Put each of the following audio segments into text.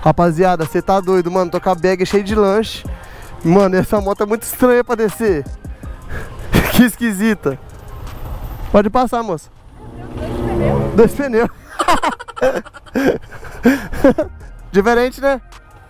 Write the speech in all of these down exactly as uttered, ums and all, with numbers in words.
Rapaziada, você tá doido, mano. Tô com a bag cheia de lanche. Mano, essa moto é muito estranha pra descer. Que esquisita. Pode passar, moça. Dois pneus. Diferente, né?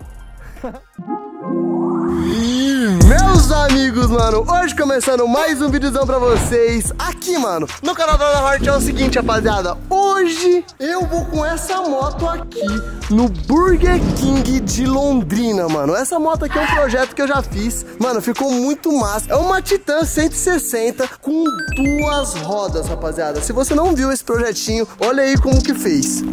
Meus amigos, mano, hoje começando mais um videozão pra vocês aqui, mano, no canal da Hort. É o seguinte, rapaziada, hoje eu vou com essa moto aqui no Burger King de Londrina, mano. Essa moto aqui é um projeto que eu já fiz, mano, ficou muito massa. É uma Titan cento e sessenta com duas rodas, rapaziada. Se você não viu esse projetinho, olha aí como que fez.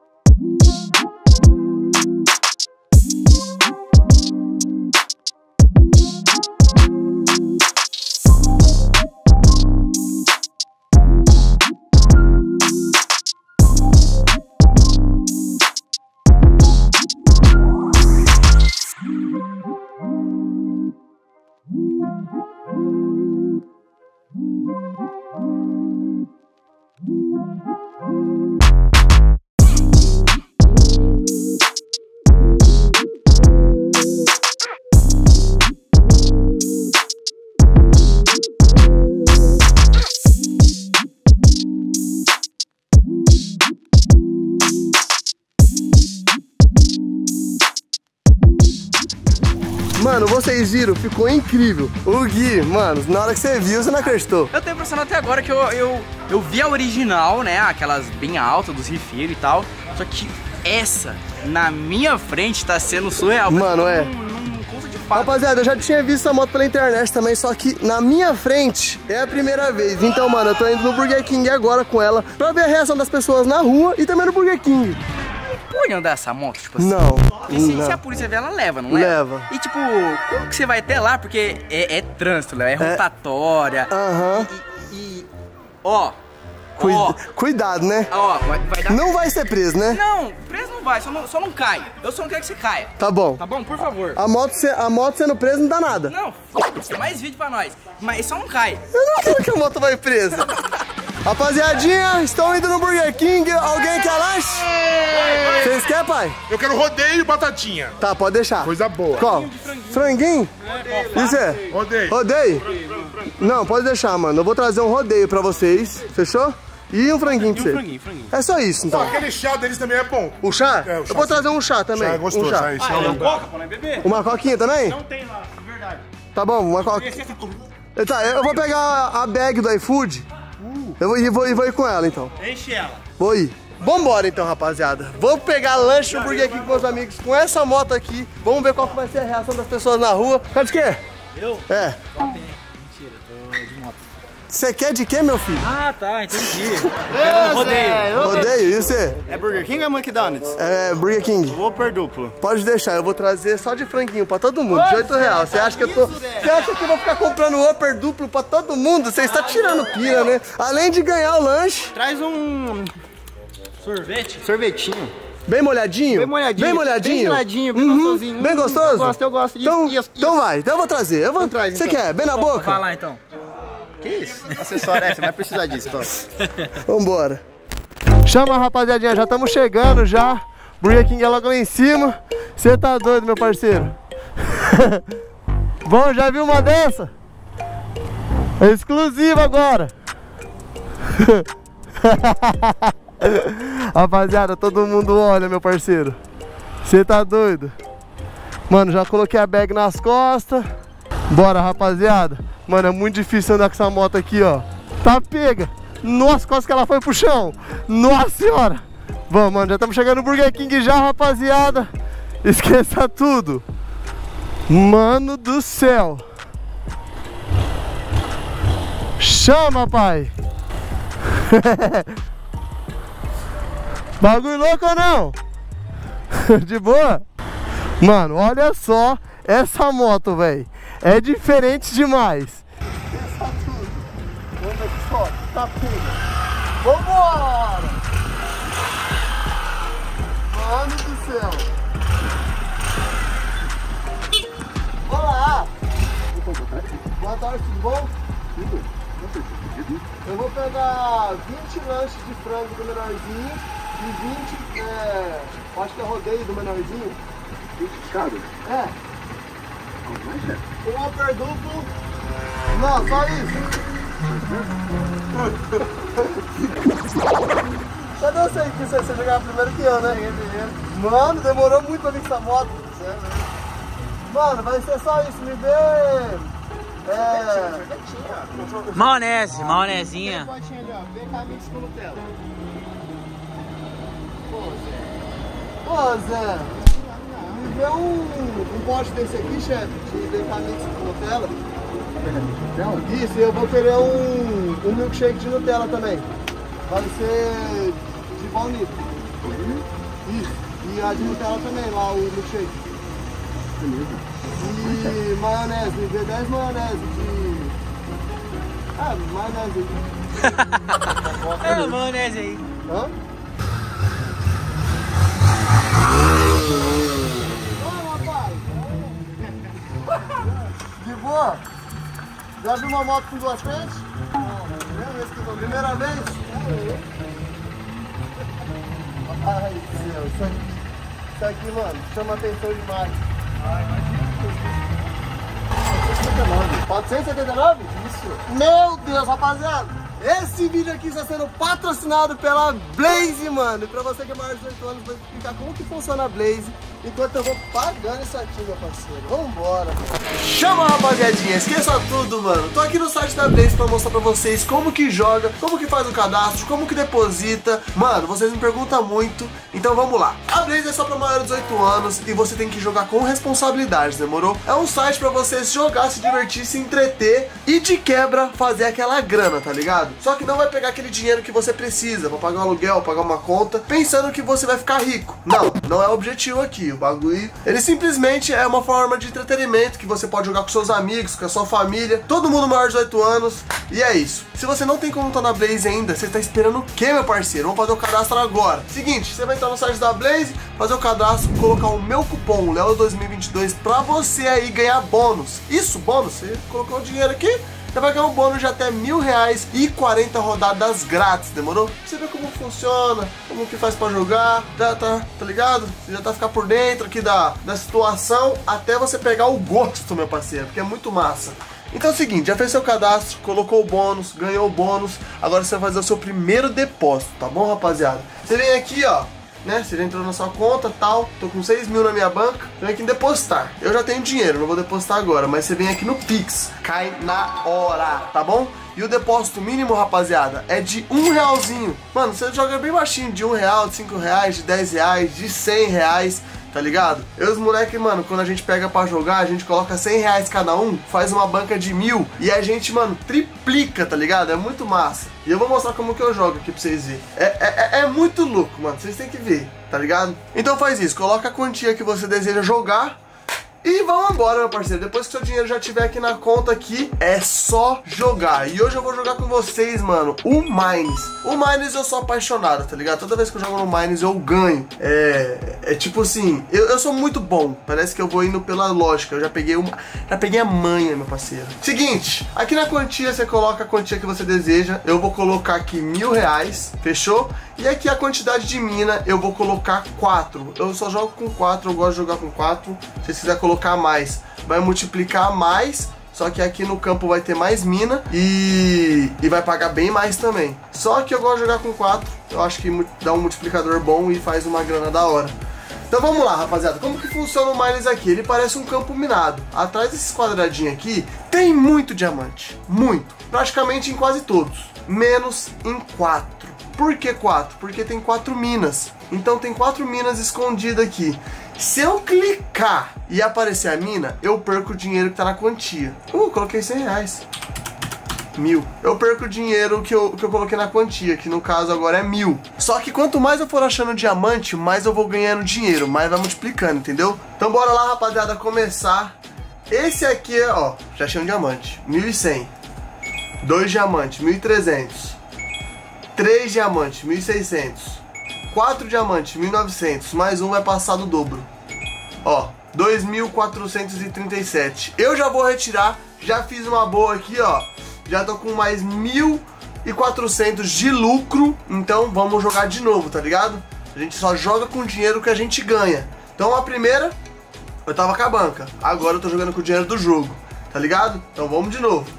Mano, vocês viram? Ficou incrível. O Gui, mano, na hora que você viu, você não acreditou. Eu tenho impressão até agora que eu, eu, eu vi a original, né? Aquelas bem altas, dos rifeiros e tal. Só que essa, na minha frente, tá sendo surreal. Mano, é. Num, num conto de fato. Rapaziada, eu já tinha visto essa moto pela internet também, só que na minha frente é a primeira vez. Então, mano, eu tô indo no Burger King agora com ela pra ver a reação das pessoas na rua e também no Burger King. Pode andar essa moto, tipo assim? Não. E se, não. se a polícia ver, ela leva, não leva? Leva. E tipo, como que você vai até lá? Porque é, é trânsito, né? É rotatória. Aham. Uh-huh. E, e, e... Ó. Cuida, ó. Cuidado, né? Ó, vai, vai dar... Não vai ser preso, né? Não, preso não vai, só não, só não cai. Eu só não quero que você caia. Tá bom. Tá bom, por favor. A moto, se, a moto sendo presa não dá nada. Não, mais vídeo pra nós. Mas só não cai. Eu não quero que a moto vai presa. Rapaziadinha, estão indo no Burger King. Alguém quer lanche? Vocês querem, pai? Eu quero rodeio e batatinha. Tá, pode deixar. Coisa boa. Qual? Franguinho? Isso é? Rodeio. Rodeio? Não, pode deixar, mano. Eu vou trazer um rodeio pra vocês. Fechou? E um franguinho pra você. franguinho, franguinho. É só isso, então. Só aquele chá deles também é bom. O chá? É, o chá eu vou sim. trazer um chá também. Chá é gostoso. Um chá. Chá, isso é Ah, bom. coca pra nós beber? Uma coquinha também? Não tem lá, de verdade. Tá bom, uma coquinha. Tá, eu vou pegar a bag do iFood. Uh. Eu vou, vou, vou ir com ela, então. Enche ela. Vou ir. Vambora então, rapaziada. Vou pegar lanche no Burger King com meus amigos com essa moto aqui. Vamos ver qual que vai ser a reação das pessoas na rua. Quer de quê? Eu? É. Mentira, tô de moto. Você quer de quê, meu filho? Ah, tá, entendi. Eu rodeio. Rodeio, e você? É Burger King ou McDonald's? É Burger King. Whopper duplo. Pode deixar, eu vou trazer só de franguinho pra todo mundo, de oito reais. Você acha que eu tô. Você acha que eu vou ficar comprando Whopper duplo pra todo mundo? Você está tirando pira, né? Além de ganhar o lanche. Traz um Sorvete? sorvetinho. Bem molhadinho? Bem molhadinho. Bem molhadinho? Bem geladinho, bem Uhum. gostosinho. Bem Hum, gostoso? Eu gosto, eu gosto. Isso, Então, isso, então isso. vai, então eu vou trazer. Eu vou... Então traz, Você então. quer? Bem na boca? Vai lá então. Que isso? Acessório é, você vai precisar disso, então. Vambora. Chama, rapaziadinha, já estamos chegando já. Burger King é logo lá em cima. Você tá doido, meu parceiro? Bom, já viu uma dessa? É exclusiva agora. Rapaziada, todo mundo olha, meu parceiro. Você tá doido? Mano, já coloquei a bag nas costas. Bora, rapaziada. Mano, é muito difícil andar com essa moto aqui, ó. Tá pega. Nossa, quase que ela foi pro chão. Nossa senhora. Vamos, mano, já estamos chegando no Burger King já, rapaziada. Esqueça tudo. Mano do céu. Chama, pai. Bagulho louco ou não? De boa? Mano, olha só essa moto, velho. É diferente demais. Esqueça tudo. Vamos ver que só. Tá pega. Vambora! Mano do céu. Olá! Boa tarde, tudo bom? Tudo. Eu vou pegar vinte lanches de frango do menorzinho e vinte é, Acho que é rodeio do menorzinho. Escada? É. Um upper duplo. Não, só isso. Cadê você aí que você, você jogava primeiro que eu, né? Mano, demorou muito pra vir com essa moto. Mano, vai ser só isso, me vê. É. Maionese, maionezinha. Potinha ali, ó. B K Mix com Nutella. Ô Zé, me vê um, um pote desse aqui, chefe, de B K Mix com Nutella. Isso, e eu vou querer um, um milkshake de Nutella também. Vai ser de baunilha. Isso, e a de Nutella também, lá o milkshake. Beleza. E maionese, me vê dez maionese de... Ah, maionese aí. É, maionese aí. Hã? Oi, rapaz. De boa? Já viu uma moto com duas frentes? Não. Primeira vez? Ai, Deus. Isso aqui, isso aqui, mano, chama atenção demais. quatrocentos e setenta e nove? Isso. Meu Deus, rapaziada. Esse vídeo aqui está sendo patrocinado pela Blaze, mano. E pra você que é maior de dezoito anos, vou explicar como que funciona a Blaze enquanto eu vou pagando isso aqui, meu parceiro. Vambora. Chama, rapaziadinha. Esqueça tudo, mano. Tô aqui no site da Blaze pra mostrar pra vocês como que joga, como que faz o cadastro, como que deposita. Mano, vocês me perguntam muito, então vamos lá. A Blaze é só pra maior de dezoito anos e você tem que jogar com responsabilidade, demorou? É um site pra você jogar, se divertir, se entreter e de quebra fazer aquela grana, tá ligado? Só que não vai pegar aquele dinheiro que você precisa pra pagar um aluguel, pagar uma conta, pensando que você vai ficar rico. Não, não é o objetivo aqui. O bagulho, ele simplesmente é uma forma de entretenimento que você pode jogar com seus amigos, com a sua família, todo mundo maior de dezoito anos, e é isso. Se você não tem como estar na Blaze ainda, você tá esperando o que, meu parceiro? Vamos fazer o cadastro agora. Seguinte, você vai entrar no site da Blaze, fazer o cadastro, colocar o meu cupom Leo dois mil e vinte e dois pra você aí ganhar bônus. Isso, bônus, você colocou o dinheiro aqui, você vai ganhar um bônus de até mil reais e quarenta rodadas grátis, demorou? Você vê como funciona, como que faz pra jogar, já tá, tá ligado? Você já tá ficar por dentro aqui da, da situação até você pegar o gosto, meu parceiro, porque é muito massa. Então é o seguinte, já fez seu cadastro, colocou o bônus, ganhou o bônus, agora você vai fazer o seu primeiro depósito, tá bom, rapaziada? Você vem aqui, ó, né, você já entrou na sua conta, tal, tô com seis mil na minha banca, vem aqui em depositar. Eu já tenho dinheiro, não vou depositar agora, mas você vem aqui no Pix, cai na hora, tá bom? E o depósito mínimo, rapaziada, é de um realzinho. Mano, você joga bem baixinho, de um real, de cinco reais, de dez reais, de cem reais, tá ligado? Eu e os moleques, mano, quando a gente pega pra jogar, a gente coloca cem reais cada um, faz uma banca de mil e a gente, mano, triplica, tá ligado? É muito massa. E eu vou mostrar como que eu jogo aqui pra vocês verem. É, é, é muito louco, mano, vocês têm que ver, tá ligado? Então faz isso, coloca a quantia que você deseja jogar e vamos embora, meu parceiro. Depois que seu dinheiro já estiver aqui na conta aqui, é só jogar. E hoje eu vou jogar com vocês, mano, o Mines. O Mines eu sou apaixonado, tá ligado? Toda vez que eu jogo no Mines eu ganho. É, é tipo assim, eu, eu sou muito bom. Parece que eu vou indo pela lógica. Eu já peguei uma, já peguei a manha, meu parceiro. Seguinte, aqui na quantia você coloca a quantia que você deseja. Eu vou colocar aqui mil reais, fechou? E aqui a quantidade de mina eu vou colocar quatro. Eu só jogo com quatro, eu gosto de jogar com quatro. Se você quiser colocar mais, vai multiplicar mais. Só que aqui no campo vai ter mais mina e, e vai pagar bem mais também. Só que eu gosto de jogar com quatro. Eu acho que dá um multiplicador bom e faz uma grana da hora. Então vamos lá, rapaziada. Como que funciona o Mines aqui? Ele parece um campo minado. Atrás desses quadradinhos aqui tem muito diamante. Muito. Praticamente em quase todos. Menos em quatro. Por que quatro? Porque tem quatro minas. Então tem quatro minas escondidas aqui. Se eu clicar e aparecer a mina, eu perco o dinheiro que tá na quantia. Uh, coloquei cem reais. Mil. Eu perco o dinheiro que eu, que eu coloquei na quantia, que no caso agora é mil. Só que quanto mais eu for achando diamante, mais eu vou ganhando dinheiro, mais vai multiplicando, entendeu? Então bora lá, rapaziada, começar. Esse aqui, ó, já achei um diamante. mil e cem. Dois diamantes, mil e trezentos. Três diamantes, mil e seiscentos. Quatro diamantes, mil e novecentos. Mais um vai passar do dobro. Ó, dois mil quatrocentos e trinta e sete. Eu já vou retirar. Já fiz uma boa aqui, ó. Já tô com mais mil e quatrocentos de lucro. Então vamos jogar de novo, tá ligado? A gente só joga com o dinheiro que a gente ganha. Então a primeira, eu tava com a banca. Agora eu tô jogando com o dinheiro do jogo. Tá ligado? Então vamos de novo.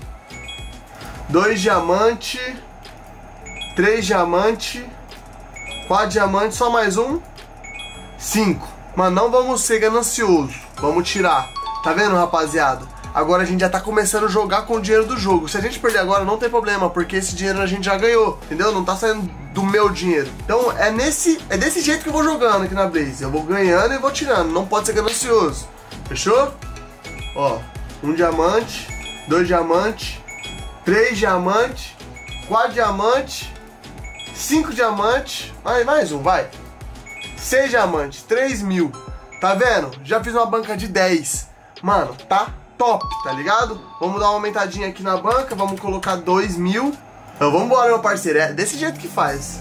Dois diamante. Três diamante. Quatro diamante, só mais um. Cinco. Mas não vamos ser gananciosos. Vamos tirar. Tá vendo, rapaziada? Agora a gente já tá começando a jogar com o dinheiro do jogo. Se a gente perder agora, não tem problema, porque esse dinheiro a gente já ganhou, entendeu? Não tá saindo do meu dinheiro. Então é, nesse, é desse jeito que eu vou jogando aqui na Blaze. Eu vou ganhando e vou tirando. Não pode ser ganancioso. Fechou? Ó, um diamante, dois diamantes, três diamantes, quatro diamantes, cinco diamantes. Aí, mais um, vai. Seis diamantes, três mil. Tá vendo? Já fiz uma banca de dez. Mano, tá top, tá ligado? Vamos dar uma aumentadinha aqui na banca. Vamos colocar dois mil. Então vamos embora, meu parceiro. É desse jeito que faz.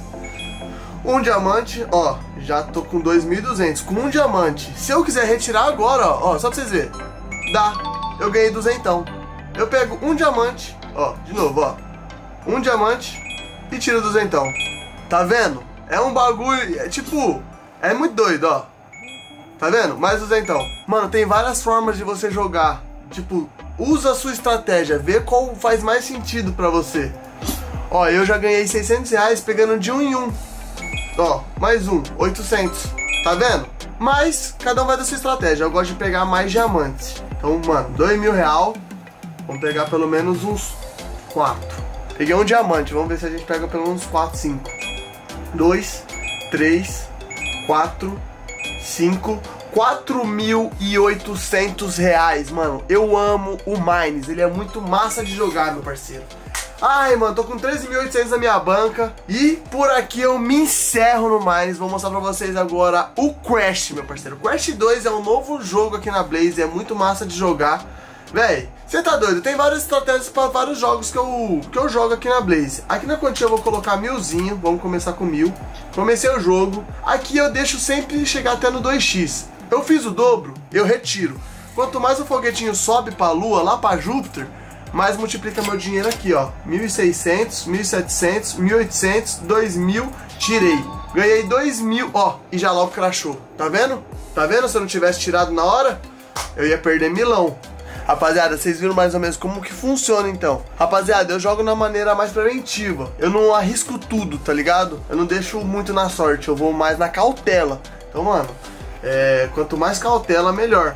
Um diamante, ó. Já tô com dois mil e duzentos. Com um diamante. Se eu quiser retirar agora, ó, ó, só pra vocês verem. Dá. Eu ganhei duzentão. Eu pego um diamante, ó, de novo, ó. Um diamante e tiro duzentão. Tá vendo? É um bagulho, é tipo, é muito doido, ó. Tá vendo? Mais duzentão. Mano, tem várias formas de você jogar. Tipo, usa a sua estratégia, vê qual faz mais sentido pra você. Ó, eu já ganhei seiscentos reais pegando de um em um. Ó, mais um, oitocentos. Tá vendo? Mas, cada um vai da sua estratégia. Eu gosto de pegar mais diamantes. Então, mano, dois mil real. Vamos pegar pelo menos uns quatro. Peguei um diamante, vamos ver se a gente pega pelo menos quatro, cinco. dois, três, quatro, cinco... quatro mil e oitocentos reais, mano. Eu amo o Mines, ele é muito massa de jogar, meu parceiro. Ai, mano, tô com treze mil e oitocentos na minha banca. E por aqui eu me encerro no Mines. Vou mostrar pra vocês agora o Crash, meu parceiro. O Crash dois é um novo jogo aqui na Blaze, é muito massa de jogar. Véi, você tá doido? Tem várias estratégias para vários jogos que eu, que eu jogo aqui na Blaze. Aqui na quantia eu vou colocar milzinho. Vamos começar com mil. Comecei o jogo. Aqui eu deixo sempre chegar até no dois x. Eu fiz o dobro, eu retiro. Quanto mais o foguetinho sobe pra lua, lá pra Júpiter, mais multiplica meu dinheiro aqui, ó. mil e seiscentos, mil e setecentos, mil e oitocentos, dois mil, tirei. Ganhei dois mil, ó, e já logo crashou. Tá vendo? Tá vendo? Se eu não tivesse tirado na hora, eu ia perder milão. Rapaziada, vocês viram mais ou menos como que funciona então. Rapaziada, eu jogo na maneira mais preventiva. Eu não arrisco tudo, tá ligado? Eu não deixo muito na sorte, eu vou mais na cautela. Então, mano, é, quanto mais cautela, melhor.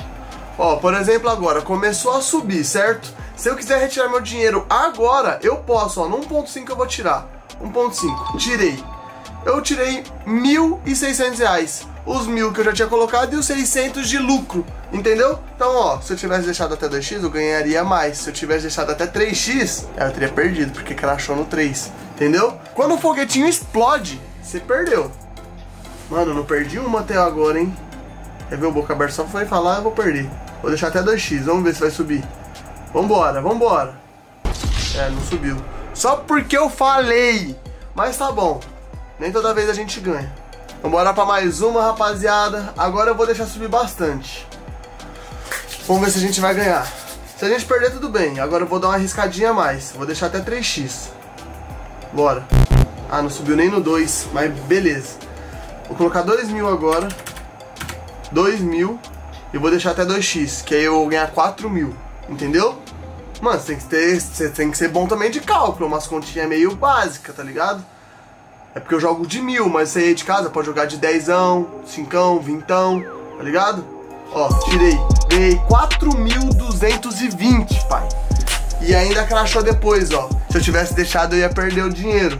Ó, por exemplo, agora, começou a subir, certo? Se eu quiser retirar meu dinheiro agora, eu posso, ó, no um ponto cinco eu vou tirar. um ponto cinco, tirei. Eu tirei mil e seiscentos reais. Os mil que eu já tinha colocado e os seiscentos de lucro, entendeu? Então, ó, se eu tivesse deixado até dois x, eu ganharia mais. Se eu tivesse deixado até três x, eu teria perdido, porque crashou no três, entendeu? Quando o foguetinho explode, você perdeu. Mano, eu não perdi uma até agora, hein? Quer ver o boca aberta? Só foi falar, eu vou perder. Vou deixar até dois x, vamos ver se vai subir. Vambora, vambora. É, não subiu. Só porque eu falei. Mas tá bom, nem toda vez a gente ganha. Vambora pra mais uma, rapaziada. Agora eu vou deixar subir bastante. Vamos ver se a gente vai ganhar. Se a gente perder, tudo bem. Agora eu vou dar uma arriscadinha a mais. Vou deixar até três x. Bora. Ah, não subiu nem no dois, mas beleza. Vou colocar dois mil agora. dois mil. E vou deixar até dois x, que aí eu vou ganhar quatro mil. Entendeu? Mano, você tem que ter, você tem que ser bom também de cálculo. Umas continhas meio básicas, tá ligado? É porque eu jogo de mil, mas você aí de casa pode jogar de dezão, cincão, vintão, tá ligado? Ó, tirei. Ganhei quatro mil duzentos e vinte, pai. E ainda crashou depois, ó. Se eu tivesse deixado, eu ia perder o dinheiro.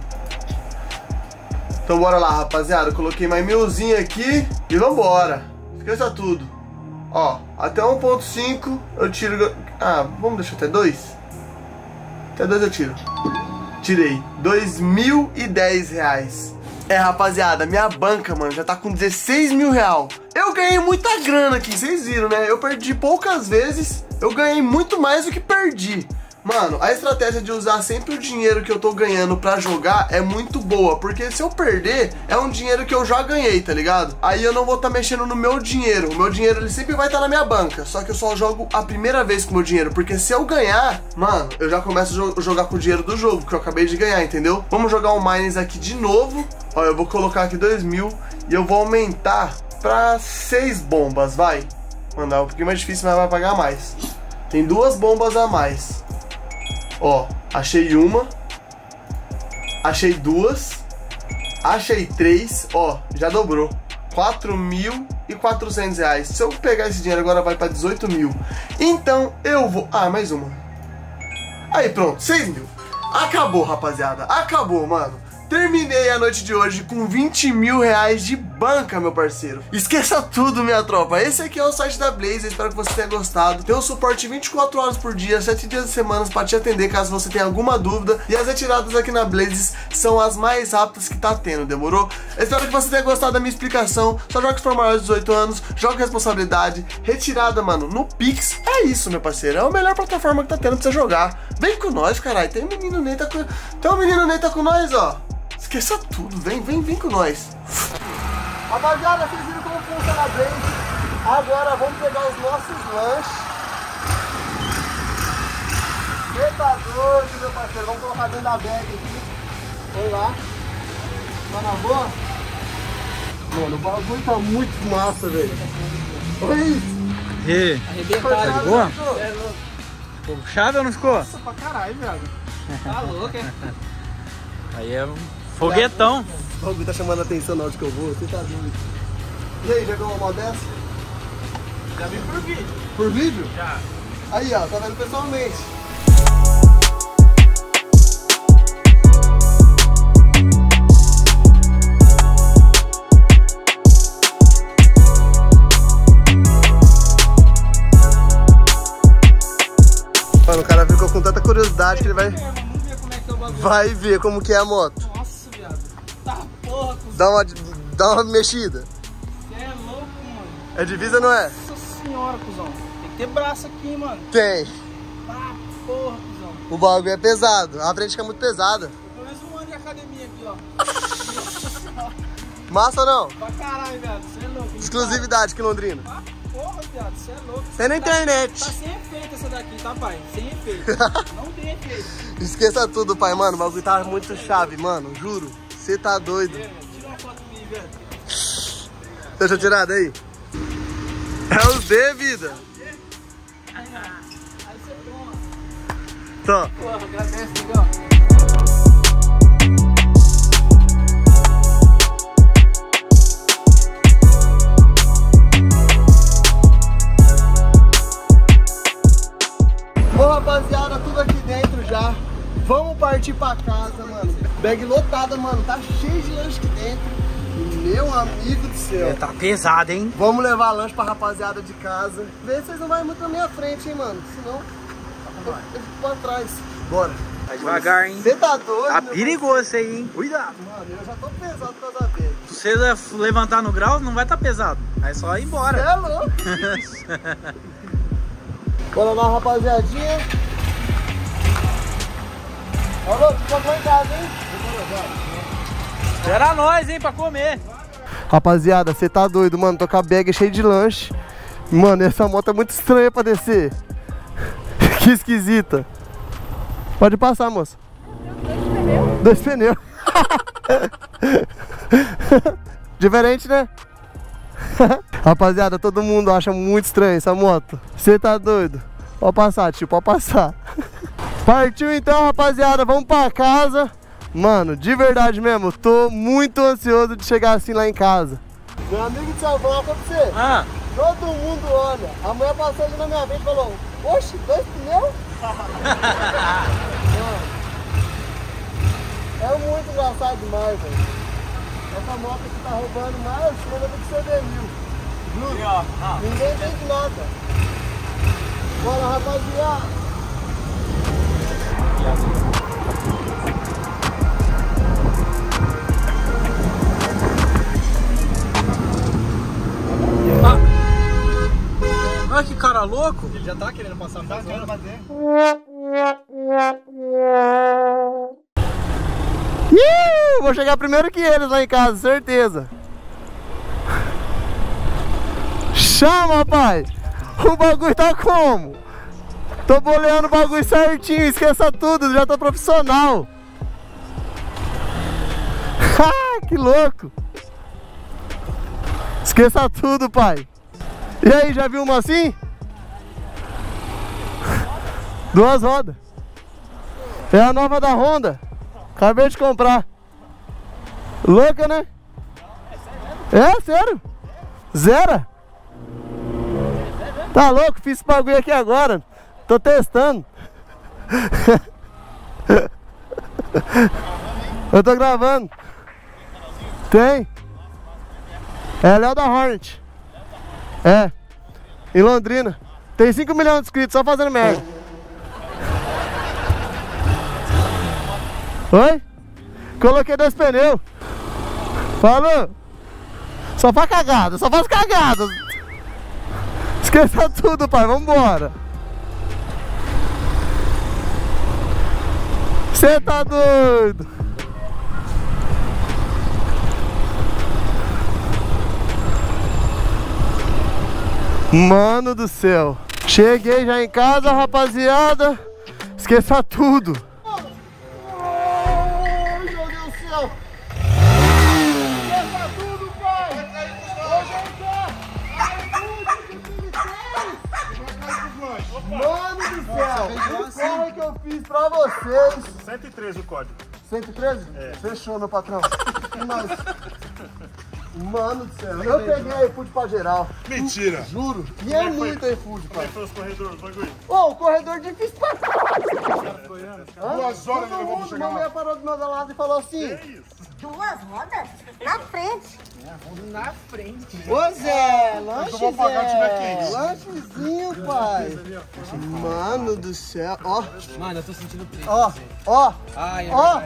Então bora lá, rapaziada. Eu coloquei mais milzinho aqui e vambora. Esqueça tudo. Ó, até um ponto cinco eu tiro... Ah, vamos deixar até dois? Até dois eu tiro. Tirei dois mil e dez reais. É, rapaziada, minha banca, mano, já tá com dezesseis mil real. Eu ganhei muita grana aqui, vocês viram, né? Eu perdi poucas vezes, eu ganhei muito mais do que perdi. Mano, a estratégia de usar sempre o dinheiro que eu tô ganhando pra jogar é muito boa, porque se eu perder, é um dinheiro que eu já ganhei, tá ligado? Aí eu não vou tá mexendo no meu dinheiro, o meu dinheiro ele sempre vai estar tá na minha banca, só que eu só jogo a primeira vez com o meu dinheiro, porque se eu ganhar, mano, eu já começo a jo jogar com o dinheiro do jogo, que eu acabei de ganhar, entendeu? Vamos jogar um Mines aqui de novo, Ó, eu vou colocar aqui dois mil e eu vou aumentar pra seis bombas, vai. Mano, é um pouquinho mais difícil, mas vai pagar mais. Tem duas bombas a mais. Ó, achei uma. Achei duas. Achei três. Ó, já dobrou. quatro mil e quatrocentos reais. Se eu pegar esse dinheiro agora vai pra dezoito mil. Então eu vou... Ah, mais uma. Aí pronto, seis mil. Acabou, rapaziada. Acabou, mano. Terminei a noite de hoje com vinte mil reais de banca, meu parceiro. Esqueça tudo, minha tropa. Esse aqui é o site da Blaze. Espero que você tenha gostado. Tem um suporte vinte e quatro horas por dia, sete dias de semana para te atender caso você tenha alguma dúvida. E as retiradas aqui na Blaze são as mais rápidas que tá tendo, demorou? Espero que você tenha gostado da minha explicação. Só jogos para maiores de dezoito anos, joga com responsabilidade. Retirada, mano, no Pix. É isso, meu parceiro. É a melhor plataforma que tá tendo pra você jogar. Vem com nós, caralho. Tem um menino Ney tá com... Tem um menino Ney tá com nós, ó. Esqueça tudo, vem, vem, vem com nós. Rapaziada, vocês viram como funciona a Blaze. Agora vamos pegar os nossos lanches. Você tá doido, meu parceiro? Vamos colocar dentro da bag aqui. Vamos lá. Tá na boa? Mano, o bagulho tá muito massa, velho. Olha isso. E aí? Arrebentado. Tá de boa? Ficou chave ou não ficou? Nossa, pra caralho, velho. Tá louco, hein? Aí é um foguetão. O bagulho tá chamando a atenção na hora que eu vou, você tá doido. E aí, já ganhou uma dessa? Já vi por vídeo. Por vídeo? Já. Aí, ó, tá vendo pessoalmente. Mano, o cara ficou com tanta curiosidade que ele vai... Vai ver como que é a moto. Nossa, viado. Tá porra, cuzão. Dá uma, dá uma mexida. Você é louco, mano. É divisa, não é? Nossa senhora, cuzão. Tem que ter braço aqui, mano. Tem. Tá porra, cuzão. O bagulho é pesado. A frente fica muito pesada. Pelo menos um ano de academia aqui, ó. Massa ou não? Pra caralho, viado. Você é louco. Exclusividade aqui em Londrina. Ah, porra, viado. Você é louco. Tem na internet. Tá sem efeito essa daqui, tá, pai? Sem efeito. Não tem efeito. Esqueça tudo, pai, mano. O bagulho tá muito chave, mano. Juro. Você tá doido. Tira uma foto de mim, velho. Deixa eu tirar daí. É os D, vida. Aí você toma. Tó. Porra, agradece, legal. Bom, rapaziada, tudo aqui dentro já. Vamos partir pra casa, mano. Bag lotada, mano. Tá cheio de lanche aqui dentro. Meu amigo do céu. Tá pesado, hein? Vamos levar lanche pra rapaziada de casa. Vê se vocês não vão muito na minha frente, hein, mano. Senão eu, eu fico pra trás. Bora. Vai devagar, hein? Você tá doido? Tá meu perigoso isso aí, hein? Cuidado. Mano, eu já tô pesado por causa da bag. Se você levantar no grau, não vai estar pesado. Aí é só ir Você embora. é louco. Bora lá, rapaziadinha. Alô, tu comprou em casa, hein? Espera nós, hein, pra comer. Rapaziada, você tá doido, mano. Tô com a bag cheia de lanche. Mano, essa moto é muito estranha pra descer. Que esquisita. Pode passar, moça. Dois pneus. Diferente, né? Rapaziada, todo mundo acha muito estranho essa moto. Você tá doido? Pode passar, tio, pode passar. Partiu então, rapaziada, vamos pra casa. Mano, de verdade mesmo, tô muito ansioso de chegar assim lá em casa. Meu amigo do céu, vou lá pra você. Ah, Todo mundo olha. A mulher passou ali na minha frente e falou: oxe, dois pneus? É muito engraçado demais, velho. Essa moto aqui tá roubando mais cena do que C D mil. Juro. Ninguém entende nada. Bora, rapaziada. olha que cara louco. Ele já tá querendo passar, tá querendo bater. Ih, vou chegar primeiro que eles lá em casa, certeza. Chama, pai. O bagulho tá como? Tô boleando o bagulho certinho, esqueça tudo, já tô profissional. que louco. Esqueça tudo, pai. E aí, já viu uma assim? Duas rodas. É a nova da Honda. Acabei de comprar. Louca, né? É, sério? Zero? Tá louco? Fiz esse bagulho aqui agora. Tô testando. Eu tô gravando. Tem. É Léo da Hornet. É. Em Londrina. Tem cinco milhões de inscritos só fazendo merda. Oi? Coloquei dois pneus. Falou. Só faz cagada, só faz cagada. Esqueça tudo, pai, vambora. Você tá doido? Mano do céu. Cheguei já em casa, rapaziada. Esqueça tudo. Ai, meu Deus do céu. Esqueça tudo, pai. Mano do céu. O corre que eu fiz pra vocês. cento e treze o código. cento e treze? É. Fechou, meu patrão. E mais? Mano do céu, eu peguei iFood pra geral. Mentira. Juro. E é muito iFood, pai. Como é que foi os corredores, o bagulho? Ô, o corredor difícil pra Duas horas ele levou pra chegar lá. A mulher parou do meu lado e falou assim: Que isso? Duas rodas? Na frente. Na frente. ô Zé, lanche, Eu vou pagar se tiver Zé. quente. Lanchezinho, pai. Mano do céu, ó. Mano, eu tô sentindo preso. Ó, ó. Ai, Ó,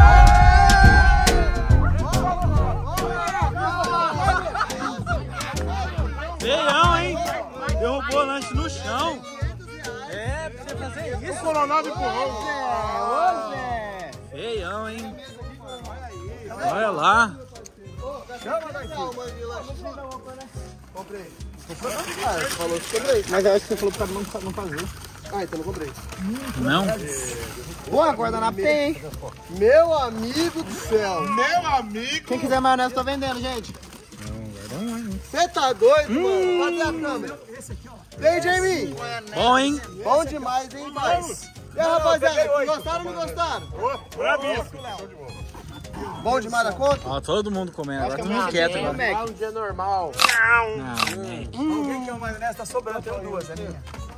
Feião, hein? Derrubou o lanche no chão. É, pra você fazer isso. Coronado empurrou. ô Zé. Feião, hein? Olha lá. Comprei. Ah, falou que comprei. Mas eu acho que você falou pra não, não fazer. Ah, então não comprei. Não? Boa, guardanapo tem, hein? Meu amigo do céu. Meu amigo. Quem quiser maionese, tô vendendo, gente. Você tá doido, mano? Cadê a câmera? Vem, Jamie. Bom, hein? Bom demais, hein, pai? E aí, rapaziada, gostaram ou não gostaram? Bravíssimo. Bom demais da conta? Ó, todo mundo comendo. Agora todo mundo quieto agora. Um dia normal. Não, que é uma maionese tá sobrando, tem duas, é minha.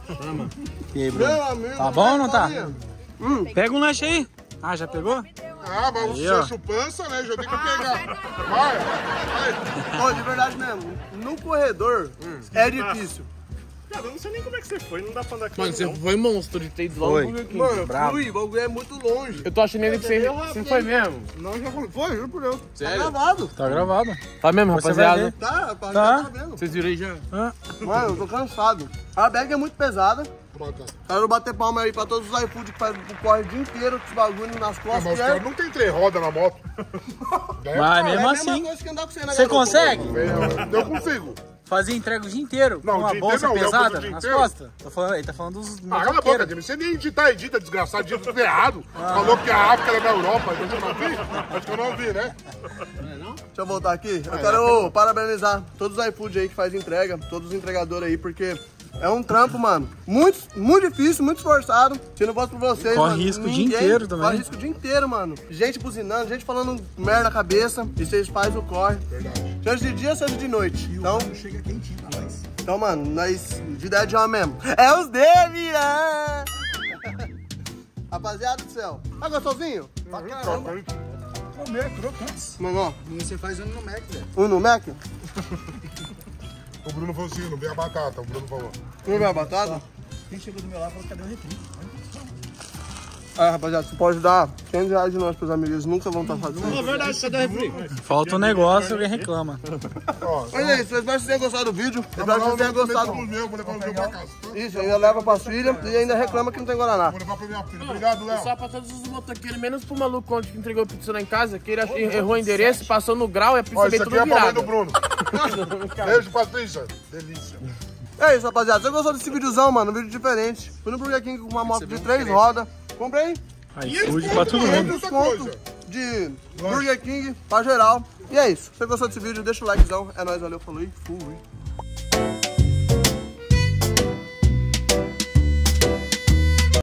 E aí, Bruno? Meu amigo. Tá bom ou não tá? Hum. Pega um lanche aí. Ah, já pegou? Ah, mas Aí, o ó. seu chupança, né? Já tem que pegar. Vai, vai. Ô, de verdade mesmo, no corredor é difícil. Cara, eu não sei nem como é que você foi, não dá pra andar aqui. Mano, você foi monstro de ter ido lá Foi. no Burger King. Mano, eu bravo. fui, o bagulho é muito longe. Eu tô achando ainda que você, você foi mesmo. Não, já foi. Foi, juro por Deus. Tá Sério? gravado. Tá gravado. Tá mesmo, Você vai rapaziada? ver. Tá, rapaz, Tá. tá vendo. Vocês viram aí já? Ah, Mano, eu tô cansado. A bag é muito pesada. Quero bater palma aí pra todos os iFood que fazem o corre o dia inteiro com os bagulho nas Ah, costas. mas os que é- caras não tem três rodas na moto. É, mas é mesmo a assim, mesma coisa que andar com você na você garupa. consegue é, eu consigo. fazer entrega o dia inteiro Não, com o uma dia bolsa inteiro não, eu pesada faço o dia nas inteiro. costas? Tô falando, ele tá falando dos Ah, cala a boca, motoqueiros. Jimmy. Você nem editar, edita, desgraçado, edita tudo errado. Falou que a África era na Europa, então eu não vi? Acho que eu não vi, né? Deixa eu voltar aqui. Eu quero parabenizar todos os iFood aí que faz entrega, todos os entregadores aí, porque é um trampo, mano. Muito, muito difícil, muito esforçado. Se não fosse por vocês, Corre mano, risco o dia ninguém- inteiro também. Corre risco o dia inteiro, mano. Gente buzinando, gente falando merda na cabeça. E vocês fazem o corre. Verdade. Seja de dia, seja de noite. Então, Chega quentinho pra nós. então mano, nós de ideia de homem mesmo. É os Devirã! Rapaziada do céu. Tá gostosinho? Pra caramba. Comer crocantes. Mano, ó. E você faz um no Mac, velho. Um no Mac? O Bruno falou assim, não vem a batata, o Bruno falou. Um vai a batata? Quem chegou do meu lado falou, cadê o refri? Aí, rapaziada, você pode dar quinhentos reais de nós pros amigos, eles nunca vão estar satisfeitos. É verdade, você deu refri. Falta um negócio, alguém reclama. Ó, Mas é isso, espero que vocês tenham gostado do vídeo. Espero que vocês tenham gostado. Vou levar o meu pra casa. Isso, ainda leva pra filha e ainda reclama que não tem Guaraná. Vou levar pra minha filha. Obrigado, Léo. Só pra todos os motoqueiros, menos pro maluco ontem que entregou pizza lá em casa, que ele ach- errou o endereço, passou no grau e a pizza Ó, veio isso aqui tudo é a mamãe virada. do Bruno. Beijo, Patrícia. Delícia. É isso, rapaziada. Você gostou desse videozão, mano? Um vídeo diferente. Fui no Burger King com uma moto de três rodas. Comprei iFood pra todo mundo. Outra coisa. de Burger King pra geral. E é isso. Se você gostou desse vídeo, deixa o likezão. É nóis, valeu, falou e fui.